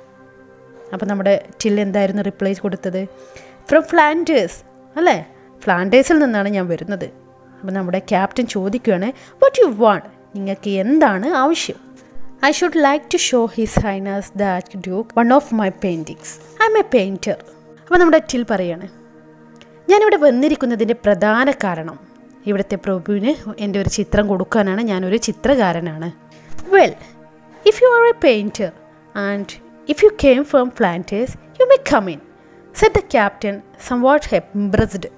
അപ്പോൾ നമ്മുടെ ടിൽ എന്തായിരുന്നു റിപ്ലൈ കൊടുത്തത്? ഫ്രം ഫ്ലാൻഡേഴ്സ്, അല്ലേ? ഫ്ലാൻഡേഴ്സിൽ നിന്നാണ് ഞാൻ വരുന്നത്. അപ്പോൾ നമ്മുടെ ക്യാപ്റ്റൻ ചോദിക്കുകയാണ്, വാട്ട് യു വാണ്ട്? നിങ്ങൾക്ക് എന്താണ് ആവശ്യം? I should like to show His Highness the Archduke one of my paintings. I am a painter. അപ്പോൾ നമ്മുടെ ടിൽ പറയാണ്, ഞാനിവിടെ വന്നിരിക്കുന്നതിൻ്റെ പ്രധാന കാരണം ഇവിടുത്തെ പ്രഭുവിന് എൻ്റെ ഒരു ചിത്രം കൊടുക്കാനാണ്. ഞാനൊരു ചിത്രകാരനാണ്. Well, if you are a painter and if you came from Flanders you may come in, said the captain somewhat embarrassed.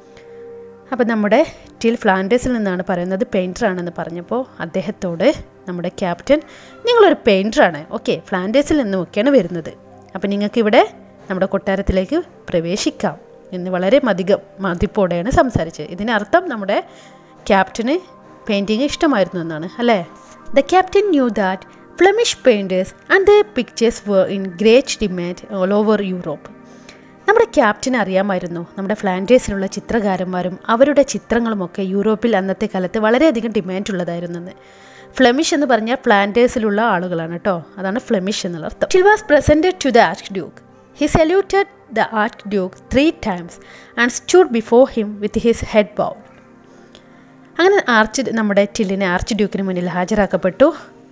അപ്പോൾ നമ്മുടെ ടിൽ ഫ്ലാൻഡേഴ്സിൽ നിന്നാണ് പറയുന്നത്, പെയിൻറ്ററാണെന്ന് പറഞ്ഞപ്പോൾ അദ്ദേഹത്തോട് നമ്മുടെ ക്യാപ്റ്റൻ, നിങ്ങളൊരു പെയിൻറ്ററാണ്, ഓക്കെ, ഫ്ലാൻഡേഴ്സിൽ നിന്നുമൊക്കെയാണ് വരുന്നത്, അപ്പോൾ നിങ്ങൾക്കിവിടെ നമ്മുടെ കൊട്ടാരത്തിലേക്ക് പ്രവേശിക്കാം എന്ന് വളരെ മതികം മതിപ്പോടെയാണ് സംസാരിച്ചത്. ഇതിനർത്ഥം നമ്മുടെ ക്യാപ്റ്റന് പെയിൻറ്റിങ് ഇഷ്ടമായിരുന്നു എന്നാണ് അല്ലേ. The captain knew that Flemish painters and the pictures were in great demand all over Europe. നമ്മുടെ ക്യാപ്റ്റന് അറിയാമായിരുന്നു നമ്മുടെ ഫ്ലാൻഡേഴ്സിലുള്ള ചിത്രകാരന്മാരും അവരുടെ ചിത്രങ്ങളുമൊക്കെ യൂറോപ്പിൽ അന്നത്തെ കാലത്ത് വളരെയധികം ഡിമാൻഡുള്ളതായിരുന്നെന്ന്. ഫ്ലെമിഷ് എന്ന് പറഞ്ഞാൽ ഫ്ലാൻഡേഴ്സിലുള്ള ആളുകളാണ് കേട്ടോ, അതാണ് ഫ്ലെമിഷ് എന്നുള്ള അർത്ഥം. It was presented to the archduke. He saluted the archduke three times and stood before him with his head bowed. അങ്ങനെ ആർച്ച് നമ്മുടെ ടില്ലിനെ ആർച്ച് ഡ്യൂക്കിന് മുന്നിൽ ഹാജരാക്കപ്പെട്ടു.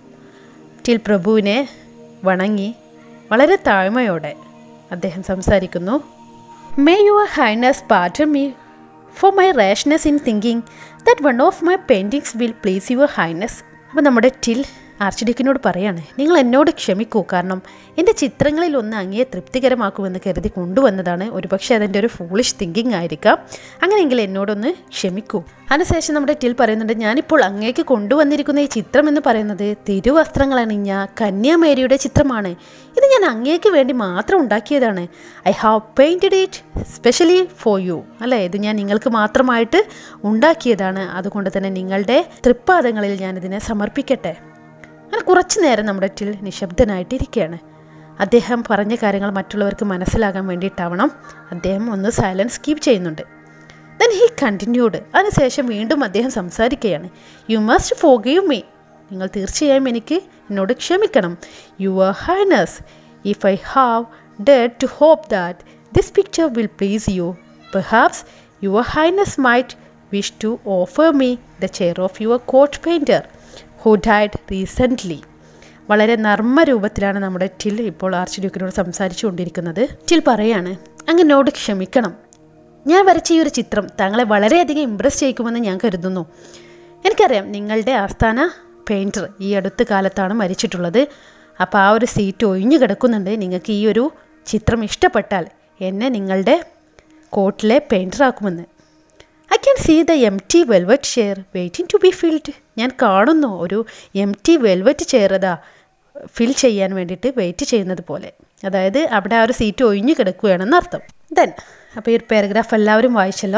ടിൽ പ്രഭുവിനെ വണങ്ങി വളരെ താഴ്മയോടെ അദ്ദേഹം സംസാരിക്കുന്നു. May your highness pardon me for my rashness in thinking that one of my paintings will please your highness. അപ്പോൾ നമ്മുടെ ടിൽ ആർച്ച് ഡ്യൂക്കിനോട് പറയാണ്, നിങ്ങൾ എന്നോട് ക്ഷമിക്കൂ, കാരണം എൻ്റെ ചിത്രങ്ങളിൽ ഒന്ന് അങ്ങയെ തൃപ്തികരമാക്കുമെന്ന് കരുതി കൊണ്ടുവന്നതാണ്. ഒരുപക്ഷെ അതെൻ്റെ ഒരു ഫൂളിഷ് തിങ്കിങ് ആയിരിക്കാം, അങ്ങനെയെങ്കിൽ എന്നോടൊന്ന് ക്ഷമിക്കൂ. അതിനുശേഷം നമ്മുടെ ടിൽ പറയുന്നുണ്ട്, ഞാനിപ്പോൾ അങ്ങേക്ക് കൊണ്ടുവന്നിരിക്കുന്ന ഈ ചിത്രം എന്ന് പറയുന്നത് തിരുവസ്ത്രങ്ങൾ അണിഞ്ഞ കന്യാമേരിയുടെ ചിത്രമാണ്. ഇത് ഞാൻ അങ്ങേക്ക് വേണ്ടി മാത്രം ഉണ്ടാക്കിയതാണ്. I have painted it specially for you. അല്ലേ, ഇത് ഞാൻ നിങ്ങൾക്ക് മാത്രമായിട്ട് ഉണ്ടാക്കിയതാണ്. അതുകൊണ്ട് തന്നെ നിങ്ങളുടെ തൃപ്പാദങ്ങളിൽ ഞാനിതിനെ സമർപ്പിക്കട്ടെ. അങ്ങനെ കുറച്ചു നേരം നമ്മുടെ ടിൽ നിശബ്ദനായിട്ടിരിക്കുകയാണ്. അദ്ദേഹം പറഞ്ഞ കാര്യങ്ങൾ മറ്റുള്ളവർക്ക് മനസ്സിലാകാൻ വേണ്ടിയിട്ടാവണം അദ്ദേഹം ഒന്ന് സൈലൻസ് കീപ്പ് ചെയ്യുന്നുണ്ട്. Then he continued. അതിനുശേഷം വീണ്ടും അദ്ദേഹം സംസാരിക്കുകയാണ്. You must forgive me. നിങ്ങൾ തീർച്ചയായും എനിക്ക് എന്നോട് ക്ഷമിക്കണം. Your highness, if I have dared to hope that this picture will please you, perhaps your highness might wish to offer me the chair of your court painter who died recently. വളരെ നർമ്മ രൂപത്തിലാണ് നമ്മുടെ till ഇപ്പോൾ arch ഡ്യൂക്കിനോട് സംസാരിച്ചു കൊണ്ടിരിക്കുന്നത്. Till പറയാണ്, അങ്ങനോട് ക്ഷമിക്കണം. ഞാൻ വരച്ച ഈ ഒരു ചിത്രം താങ്കളെ വളരെയധികം ഇമ്പ്രസ് ചെയ്യിക്കുമെന്ന് ഞാൻ കരുതുന്നു. എനിക്കറിയാം നിങ്ങളുടെ ആസ്ഥാന പെയിൻറ്റർ ഈ അടുത്ത കാലത്താണ് മരിച്ചിട്ടുള്ളത്. അപ്പോൾ ആ ഒരു സീറ്റ് ഒഴിഞ്ഞു കിടക്കുന്നുണ്ട്. നിങ്ങൾക്ക് ഈ ഒരു ചിത്രം ഇഷ്ടപ്പെട്ടാൽ എന്നെ നിങ്ങളുടെ കോട്ടിലെ പെയിൻറ്ററാക്കുമെന്ന്. I can see the empty velvet chair waiting to be filled. ഞാൻ കാണുന്നു ഒരു എം ടി വെൽവെറ്റ് ചെയർ അതാ ഫിൽ ചെയ്യാൻ വേണ്ടിയിട്ട് വെയിറ്റ് ചെയ്യുന്നത് പോലെ. അതായത് അവിടെ ആ ഒരു സീറ്റ് ഒഴിഞ്ഞു കിടക്കുകയാണെന്ന് അർത്ഥം. ദെൻ അപ്പോൾ ഈ ഒരു പാരഗ്രാഫ് എല്ലാവരും വായിച്ചല്ലോ.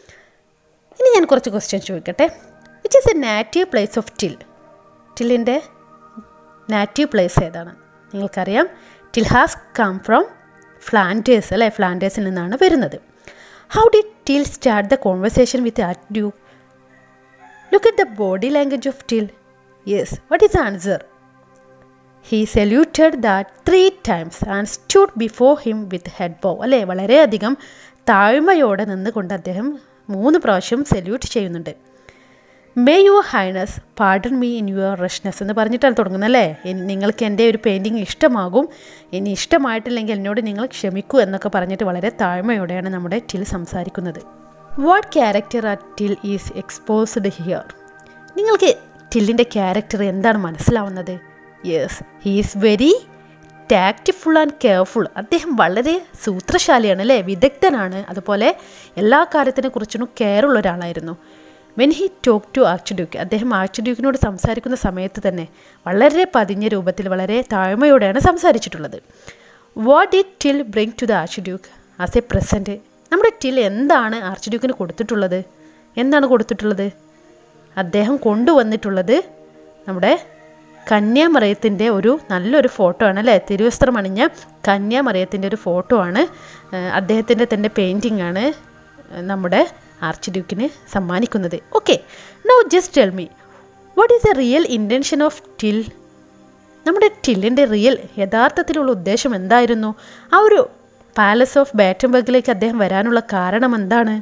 ഇനി ഞാൻ കുറച്ച് ക്വസ്റ്റ്യൻ ചോദിക്കട്ടെ. Which is a native place of Till? ടില്ലിൻ്റെ നാറ്റീവ് പ്ലേസ് ഏതാണ്? നിങ്ങൾക്കറിയാം Till has come from Flanders അല്ലേ, ഫ്ലാൻഡേഴ്സിൽ നിന്നാണ് വരുന്നത്. How did Till start the conversation with the Archduke? Look at the body language of Till. Yes, what is the answer? He saluted that three times and stood before him with head bow. അല്ലേ, വളരെയധികം താഴ്മയോടെ നിന്നുകൊണ്ട് അദ്ദേഹം മൂന്ന് പ്രാവശ്യം salute ചെയ്യുന്നുണ്ട്. May your highness pardon me in your rashness എന്ന് പറഞ്ഞിട്ടാണ് തുടങ്ങുന്നത് അല്ലേ. നിങ്ങൾക്ക് എൻ്റെ ഒരു പെയിൻറ്റിങ് ഇഷ്ടമാകും, ഇനി ഇഷ്ടമായിട്ടില്ലെങ്കിൽ എന്നോട് നിങ്ങൾ ക്ഷമിക്കൂ എന്നൊക്കെ പറഞ്ഞിട്ട് വളരെ താഴ്മയോടെയാണ് നമ്മുടെ ടിൽ സംസാരിക്കുന്നത്. What character are Till is exposed here? നിങ്ങൾക്ക് ടില്ലിൻ്റെ ക്യാരക്ടർ എന്താണ് മനസ്സിലാവുന്നത്? Yes, he is very tactful and careful. അദ്ദേഹം വളരെ സൂത്രശാലിയാണ് അല്ലേ, വിദഗ്ധനാണ്. അതുപോലെ എല്ലാ കാര്യത്തിനെ കുറിച്ചും കെയറുള്ള ഒരാളായിരുന്നു. When he talk to archduke, അദ്ദേഹം ആർച്ച് ഡ്യൂക്കിനോട് സംസാരിക്കുന്ന സമയത്ത് തന്നെ വളരെ പതിഞ്ഞ രൂപത്തിൽ വളരെ താഴ്മയോടെയാണ് സംസാരിച്ചിട്ടുള്ളത്. What did Till bring to the archduke as a present? നമ്മുടെ ടിൽ എന്താണ് ആർച്ച് ഡ്യൂക്കിന് കൊടുത്തിട്ടുള്ളത്? എന്താണ് കൊടുത്തിട്ടുള്ളത്? അദ്ദേഹം കൊണ്ടുവന്നിട്ടുള്ളത് നമ്മുടെ കന്യാമറിയത്തിൻ്റെ ഒരു നല്ലൊരു ഫോട്ടോ ആണ് അല്ലേ. തിരുവസ്ത്രം അണിഞ്ഞ കന്യാമറിയത്തിൻ്റെ ഒരു ഫോട്ടോ ആണ്. അദ്ദേഹത്തിൻ്റെ തന്നെ പെയിൻറ്റിംഗ് ആണ് നമ്മുടെ ആർച്ച് ഡ്യൂക്കിന് സമ്മാനിക്കുന്നത്. Okay, now just tell me what is the real intention of Till? നമ്മുടെ ടില്ലിൻ്റെ റിയൽ യഥാർത്ഥത്തിലുള്ള ഉദ്ദേശം എന്തായിരുന്നു? ആ ഒരു പാലസ് ഓഫ് ബാറ്റൻബർഗിലേക്ക് അദ്ദേഹം വരാനുള്ള കാരണം എന്താണ്?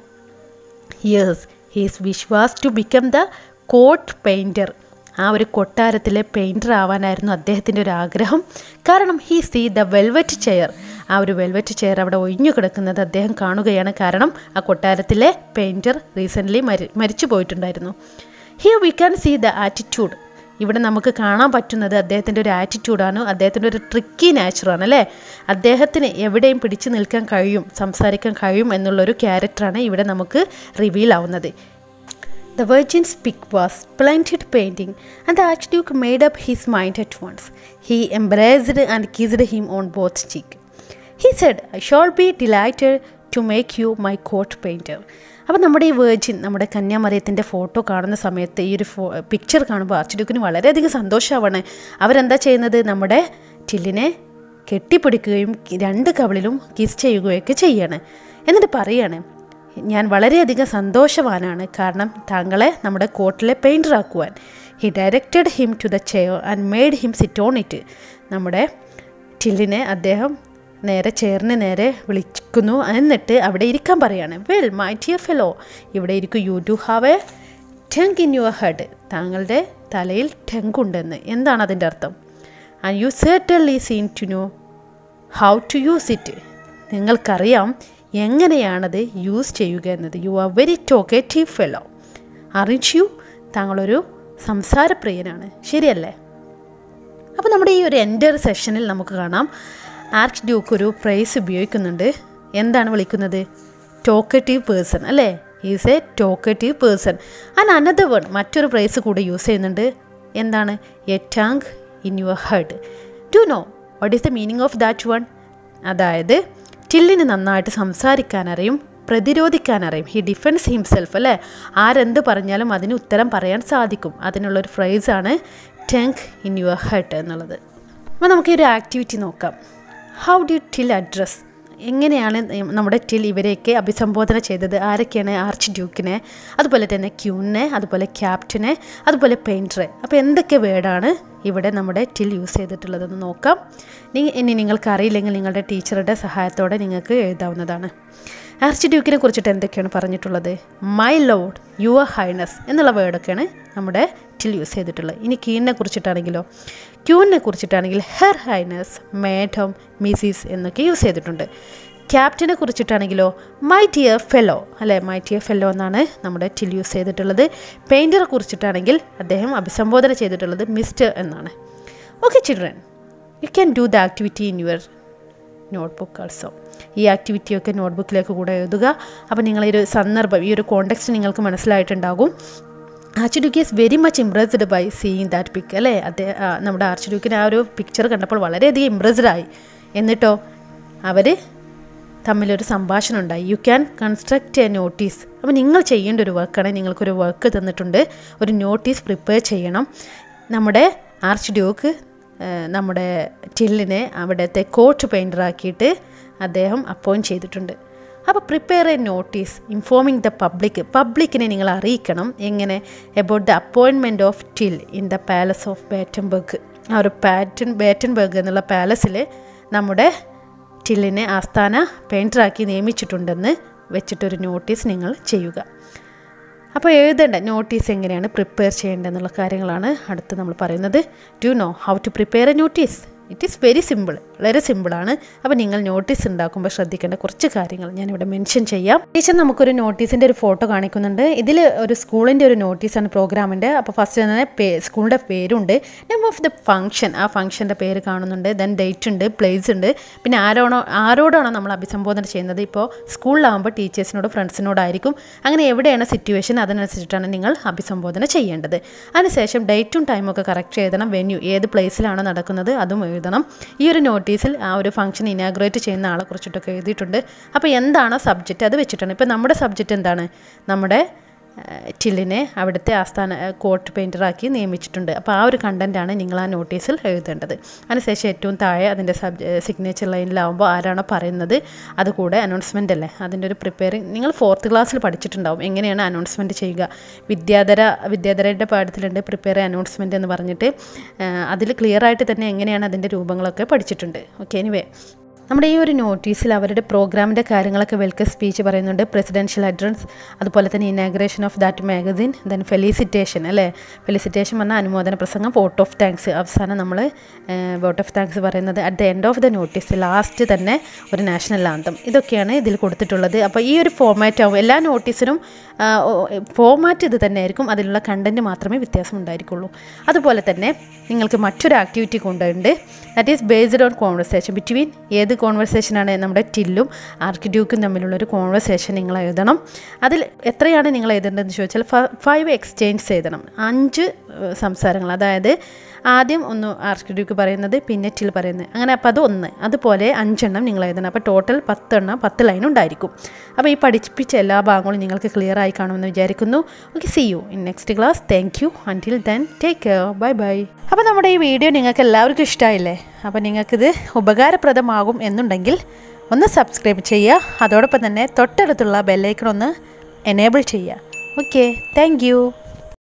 Yes, his wish was to become the court painter. ആ ഒരു കൊട്ടാരത്തിലെ പെയിൻറ്റർ ആവാനായിരുന്നു അദ്ദേഹത്തിൻ്റെ ഒരു ആഗ്രഹം. കാരണം he see the velvet chair, ആ ഒരു വെൽവെറ്റ് ചെയർ അവിടെ ഒഴിഞ്ഞു കിടക്കുന്നത് അദ്ദേഹം കാണുകയാണ്. കാരണം ആ കൊട്ടാരത്തിലെ പെയിൻറ്റർ റീസെൻ്റ്ലി മരി മരിച്ചു പോയിട്ടുണ്ടായിരുന്നു. Here we can see the attitude. ഇവിടെ നമുക്ക് കാണാൻ പറ്റുന്നത് അദ്ദേഹത്തിൻ്റെ ഒരു ആറ്റിറ്റ്യൂഡാണ്, അദ്ദേഹത്തിൻ്റെ ഒരു ട്രിക്കി നാച്ചറാണ് അല്ലേ. അദ്ദേഹത്തിന് എവിടെയും പിടിച്ചു നിൽക്കാൻ കഴിയും, സംസാരിക്കാൻ കഴിയും എന്നുള്ളൊരു ക്യാരക്ടറാണ് ഇവിടെ നമുക്ക് റിവീൽ ആവുന്നത്. The Virgin's pic was splendid painting, and the Archduke made up his mind at once. He embraced and kissed him on both cheeks. He said I shall be delighted to make you my court painter. അപ്പോൾ നമ്മുടെ ഈ virgin, നമ്മുടെ കന്യാമറിയത്തിൻ്റെ photo കാണുന്ന സമയത്ത് ഈ ഒരു ഫോ picture കാണുമ്പോൾ ആർച്ച് ഡ്യൂക്കിന് വളരെയധികം സന്തോഷമാവാണ്. അവരെന്താ ചെയ്യുന്നത്, നമ്മുടെ ടില്ലിനെ കെട്ടിപ്പിടിക്കുകയും രണ്ട് കവിളിലും കിസ് ചെയ്യുകയൊക്കെ ചെയ്യാണ്. എന്നിട്ട് പറയാണ്, ഞാൻ വളരെയധികം സന്തോഷവാനാണ്, കാരണം താങ്കളെ നമ്മുടെ കോട്ടിലെ പെയിൻറ്റർ ആക്കുവാൻ. He directed him to the chair and made him sit on it. നമ്മുടെ ടില്ലിനെ അദ്ദേഹം നേരെ ചെയറിന് നേരെ വിളിക്കുന്നു. എന്നിട്ട് അവിടെ ഇരിക്കാൻ പറയാണ്. വെൽ മൈ ഡിയർ ഫെലോ, ഇവിടെ ഇരിക്കും. You do have a tongue in your head. താങ്കളുടെ തലയിൽ ടങ് ഉണ്ടെന്ന്. എന്താണ് അതിൻ്റെ അർത്ഥം? And you certainly seem to know how to use it. നിങ്ങൾക്കറിയാം എങ്ങനെയാണത് യൂസ് ചെയ്യുക എന്നത്. You are very talkative fellow. അറിയിച്ചു യു, താങ്കളൊരു സംസാരപ്രിയനാണ്, ശരിയല്ലേ? അപ്പോൾ നമ്മുടെ ഈ ഒരു എൻ്റർ സെഷനിൽ നമുക്ക് കാണാം ആർച്ച് ഡ്യൂക്ക് ഒരു ഫ്രേസ് ഉപയോഗിക്കുന്നുണ്ട്. എന്താണ് വിളിക്കുന്നത്? ടോക്കേറ്റീവ് പേഴ്സൺ, അല്ലേ? Is a talkative person. And another one, മറ്റൊരു ഫ്രേസ് കൂടെ യൂസ് ചെയ്യുന്നുണ്ട്. എന്താണ്? A tongue in your head. Do know what is the meaning of that one? അതായത് ടില്ലിന് നന്നായിട്ട് സംസാരിക്കാനറിയും, പ്രതിരോധിക്കാനറിയും. ഹി ഡിഫെൻസ് ഹിംസെൽഫ്, അല്ലേ? ആരെന്ത് പറഞ്ഞാലും അതിന് ഉത്തരം പറയാൻ സാധിക്കും. അതിനുള്ളൊരു ഫ്രേസാണ് ടങ് ഇൻ യുവർ ഹെഡ് എന്നുള്ളത്. അപ്പോൾ നമുക്ക് ഈ ഒരു ആക്ടിവിറ്റി നോക്കാം. How do Till address? എങ്ങനെയാണ് നമ്മുടെ ടിൽ ഇവരെയൊക്കെ അഭിസംബോധന ചെയ്തത്? ആരൊക്കെയാണ്? ആർച്ച് ഡ്യൂക്കിനെ, അതുപോലെ തന്നെ ക്യൂനെ, അതുപോലെ ക്യാപ്റ്റനെ, അതുപോലെ പെയിൻറ്ററെ. അപ്പോൾ എന്തൊക്കെ വേർഡാണ് ഇവിടെ നമ്മുടെ ടിൽ യൂസ് ചെയ്തിട്ടുള്ളതെന്ന് നോക്കാം. ഇനി നിങ്ങൾക്ക് അറിയില്ലെങ്കിൽ നിങ്ങളുടെ ടീച്ചറുടെ സഹായത്തോടെ നിങ്ങൾക്ക് എഴുതാവുന്നതാണ്. ആർച്ച് ഡ്യൂക്കിനെ കുറിച്ചിട്ട് എന്തൊക്കെയാണ് പറഞ്ഞിട്ടുള്ളത്? മൈ ലോർഡ്, യുവർ ഹൈനസ് എന്നുള്ള വേർഡൊക്കെയാണ് നമ്മുടെ ടിൽ യൂസ് ചെയ്തിട്ടുള്ളത്. ഇനി ക്യൂനെ കുറിച്ചിട്ടാണെങ്കിലോ, ക്യൂനെ കുറിച്ചിട്ടാണെങ്കിൽ ഹെർ ഹൈനസ്, മാഡം, മിസിസ് എന്നൊക്കെ യൂസ് ചെയ്തിട്ടുണ്ട്. ക്യാപ്റ്റനെ കുറിച്ചിട്ടാണെങ്കിലോ മൈ ഡിയർ ഫെലോ, അല്ലേ? മൈ ഡിയർ ഫെലോ എന്നാണ് നമ്മുടെ ടിൽ യൂസ് ചെയ്തിട്ടുള്ളത്. പെയിൻറ്ററെ കുറിച്ചിട്ടാണെങ്കിൽ അദ്ദേഹം അഭിസംബോധന ചെയ്തിട്ടുള്ളത് മിസ്റ്റർ എന്നാണ്. Okay children, you can do the activity in your notebook also. ഈ ആക്ടിവിറ്റിയൊക്കെ നോട്ട്ബുക്കിലേക്ക് കൂടെ എഴുതുക. അപ്പോൾ നിങ്ങളീ ഒരു സന്ദർഭം, ഈ ഒരു കോണ്ടെക്സ്റ്റ് നിങ്ങൾക്ക് മനസ്സിലായിട്ടുണ്ടാകും. Archduke is very much impressed by seeing that pic, അല്ലേ? അദ്ദേഹം നമ്മുടെ ആർച്ച് ഡ്യൂക്കിന് ആ ഒരു പിക്ചർ കണ്ടപ്പോൾ വളരെയധികം ഇംപ്രസ്ഡ് ആയി. എന്നിട്ടോ അവർ തമ്മിലൊരു സംഭാഷണം ഉണ്ടായി. You can construct a notice. അപ്പോൾ നിങ്ങൾ ചെയ്യേണ്ട ഒരു വർക്കാണ്, നിങ്ങൾക്കൊരു വർക്ക് തന്നിട്ടുണ്ട്. ഒരു നോട്ടീസ് പ്രിപ്പയർ ചെയ്യണം. നമ്മുടെ ആർച്ച് ഡ്യൂക്ക് നമ്മുടെ ടില്ലിനെ അവിടുത്തെ കോട്ട് പെയിൻറ്ററാക്കിയിട്ട് അദ്ദേഹം അപ്പോയിൻറ്റ് ചെയ്തിട്ടുണ്ട്. അപ്പോൾ prepare a notice informing the public. പബ്ലിക്കിനെ നിങ്ങൾ അറിയിക്കണം. എങ്ങനെ? About the appointment of Till in the palace of Battenberg. ആ ഒരു പാറ്റൻ ബാറ്റൻബർഗ് എന്നുള്ള പാലസിൽ നമ്മുടെ ടില്ലിനെ ആസ്ഥാന പെയിൻറ്ററാക്കി നിയമിച്ചിട്ടുണ്ടെന്ന് വെച്ചിട്ടൊരു നോട്ടീസ് നിങ്ങൾ ചെയ്യുക. അപ്പോൾ എഴുതേണ്ട നോട്ടീസ് എങ്ങനെയാണ് പ്രിപ്പയർ ചെയ്യേണ്ടതെന്നുള്ള കാര്യങ്ങളാണ് അടുത്ത് നമ്മൾ പറയുന്നത്. Do know how to prepare a notice? It is very simple, വളരെ സിമ്പിളാണ്. അപ്പോൾ നിങ്ങൾ നോട്ടീസ് ഉണ്ടാക്കുമ്പോൾ ശ്രദ്ധിക്കേണ്ട കുറച്ച് കാര്യങ്ങൾ ഞാനിവിടെ മെൻഷൻ ചെയ്യാം. ടീച്ചർ നമുക്കൊരു നോട്ടീസിൻ്റെ ഒരു ഫോട്ടോ കാണിക്കുന്നുണ്ട്. ഇതിൽ ഒരു സ്കൂളിൻ്റെ ഒരു നോട്ടീസാണ് പ്രോഗ്രാമിൻ്റെ. അപ്പോൾ ഫസ്റ്റ് തന്നെ പേ സ്കൂളിൻ്റെ പേരുണ്ട്, നെയിം ഓഫ് ദ ഫംഗ്ഷൻ, ആ ഫംഗ്ഷൻ്റെ പേര് കാണുന്നുണ്ട്, ദെൻ ഡേറ്റ് ഉണ്ട്, പ്ലേസ് ഉണ്ട്, പിന്നെ ആരോണോ ആരോടാണോ നമ്മൾ അഭിസംബോധന ചെയ്യുന്നത്. ഇപ്പോൾ സ്കൂളിലാകുമ്പോൾ ടീച്ചേഴ്സിനോട് ഫ്രണ്ട്സിനോടായിരിക്കും. അങ്ങനെ എവിടെയാണ് സിറ്റുവേഷൻ അതിനനുസരിച്ചിട്ടാണ് നിങ്ങൾ അഭിസംബോധന ചെയ്യേണ്ടത്. അതിനുശേഷം ഡേറ്റും ടൈമും ഒക്കെ കറക്റ്റ് എഴുതണം. വെന്യൂ, ഏത് പ്ലേസിലാണോ നടക്കുന്നത് അതും എഴുതണം. ഈ ഒരു നോട്ടീസിൽ ആ ഒരു ഫംഗ്ഷൻ ഇനാഗ്രേറ്റ് ചെയ്യുന്ന ആളെ കുറിച്ചിട്ടൊക്കെ എഴുതിയിട്ടുണ്ട്. അപ്പോൾ എന്താണോ സബ്ജക്റ്റ് അത് വെച്ചിട്ടാണ്. ഇപ്പോൾ നമ്മുടെ സബ്ജക്റ്റ് എന്താണ്? നമ്മുടെ ടില്ലിനെ അവിടുത്തെ ആസ്ഥാന കോട്ട് പെയിൻറ്ററാക്കി നിയമിച്ചിട്ടുണ്ട്. അപ്പോൾ ആ ഒരു കണ്ടൻറ്റാണ് നിങ്ങൾ ആ നോട്ടീസിൽ എഴുതേണ്ടത്. അതിനുശേഷം ഏറ്റവും താഴെ അതിൻ്റെ സബ് സിഗ്നേച്ചർ ലൈനിലാവുമ്പോൾ ആരാണോ പറയുന്നത് അതുകൂടെ അനൗൺസ്മെൻ്റ് അല്ലേ, അതിൻ്റെ ഒരു പ്രിപ്പയറിങ് നിങ്ങൾ ഫോർത്ത് ക്ലാസ്സിൽ പഠിച്ചിട്ടുണ്ടാവും. എങ്ങനെയാണ് അനൗൺസ്മെൻറ്റ് ചെയ്യുക? വിദ്യാധര വിദ്യാധരയുടെ പാഠത്തിലുണ്ട് പ്രിപ്പയർ അനൗൺസ്മെൻറ്റ് എന്ന് പറഞ്ഞിട്ട്. അതിൽ ക്ലിയർ ആയിട്ട് തന്നെ എങ്ങനെയാണ് അതിൻ്റെ രൂപങ്ങളൊക്കെ പഠിച്ചിട്ടുണ്ട്. ഓക്കെ, എനിവേ നമ്മുടെ ഈ ഒരു നോട്ടീസിൽ അവരുടെ പ്രോഗ്രാമിൻ്റെ കാര്യങ്ങളൊക്കെ വെൽക്കം സ്പീച്ച് പറയുന്നുണ്ട്, പ്രസിഡൻഷ്യൽ അഡ്രസ്, അതുപോലെ തന്നെ inauguration of that magazine, then felicitation, അല്ലേ? ഫെലിസിറ്റേഷൻ പറഞ്ഞാൽ അനുമോദന പ്രസംഗം, വോട്ട് ഓഫ് താങ്ക്സ്. അവസാനം നമ്മൾ വോട്ട് ഓഫ് താങ്ക്സ് പറയുന്നത് at the end of the notice, last തന്നെ ഒരു നാഷണൽ ആന്തം. ഇതൊക്കെയാണ് ഇതിൽ കൊടുത്തിട്ടുള്ളത്. അപ്പോൾ ഈ ഒരു ഫോമാറ്റ് ആവും. എല്ലാ നോട്ടീസിനും ഫോമാറ്റ് ഇത് തന്നെ ആയിരിക്കും, അതിലുള്ള കണ്ടൻറ്റ് മാത്രമേ വ്യത്യാസം ഉണ്ടായിരിക്കുള്ളൂ. അതുപോലെ തന്നെ നിങ്ങൾക്ക് മറ്റൊരു ആക്ടിവിറ്റി കൊണ്ടുണ്ട്, that is based on conversation between. ഏത് കോൺവെർസേഷനാണ്? നമ്മുടെ ടില്ലും ആർച്ച് ഡ്യൂക്കും തമ്മിലുള്ളൊരു കോൺവെർസേഷൻ നിങ്ങൾ എഴുതണം. അതിൽ എത്രയാണ് നിങ്ങൾ എഴുതേണ്ടതെന്ന് ചോദിച്ചാൽ ഫൈവ് എക്സ്ചേഞ്ച് എഴുതണം. അഞ്ച് സംസാരങ്ങൾ, അതായത് ആദ്യം ഒന്ന് ആർച്ച് ഡ്യൂക്ക് പറയുന്നത് പിന്നെ ടിൽ പറയുന്നത് അങ്ങനെ. അപ്പോൾ അത് ഒന്ന് അതുപോലെ അഞ്ചെണ്ണം നിങ്ങൾ എഴുതണം. അപ്പോൾ ടോട്ടൽ പത്തെണ്ണം പത്ത് ലൈൻ ഉണ്ടായിരിക്കും. അപ്പോൾ ഈ പഠിപ്പിച്ച എല്ലാ ഭാഗങ്ങളും നിങ്ങൾക്ക് ക്ലിയർ ആയി കാണുമെന്ന് വിചാരിക്കുന്നു. Okay, see you in next class. Thank you. Until then take care. Bye bye. അപ്പോൾ നമ്മുടെ ഈ വീഡിയോ നിങ്ങൾക്ക് എല്ലാവർക്കും ഇഷ്ടമായില്ലേ? അപ്പോൾ നിങ്ങൾക്കിത് ഉപകാരപ്രദമാകും എന്നുണ്ടെങ്കിൽ ഒന്ന് സബ്സ്ക്രൈബ് ചെയ്യുക. അതോടൊപ്പം തന്നെ തൊട്ടടുത്തുള്ള ബെല്ലൈക്കൺ ഒന്ന് എനേബിൾ ചെയ്യുക. Okay, thank U.